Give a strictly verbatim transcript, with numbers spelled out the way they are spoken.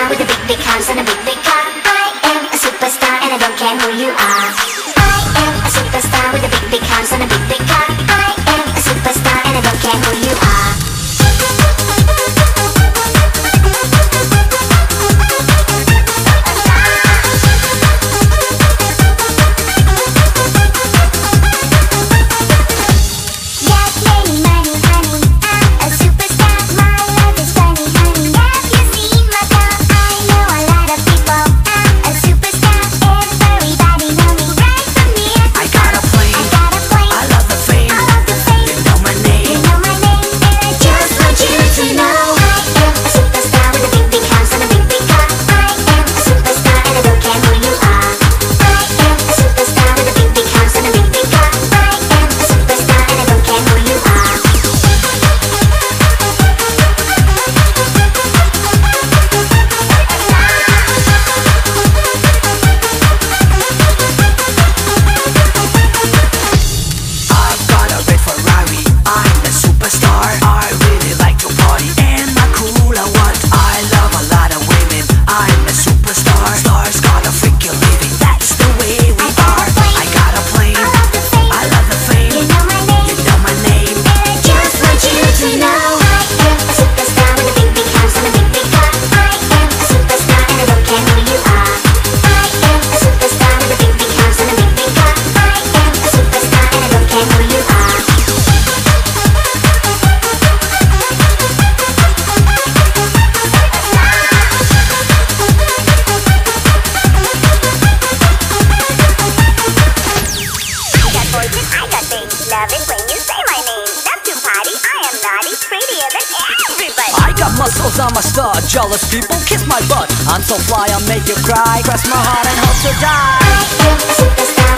superstar with a big, big house and a big, big car. I am a superstar and I don't care who you are. I am a superstar with a big, big house and a big, big car. I am a superstar and I don't care who you are. Love it when you say my name. Love to party, I am naughty, prettier than everybody. I got muscles, I'm a star. Jealous people kiss my butt. I'm so fly, I'll make you cry. Cross my heart and hope to die. I am a superstar.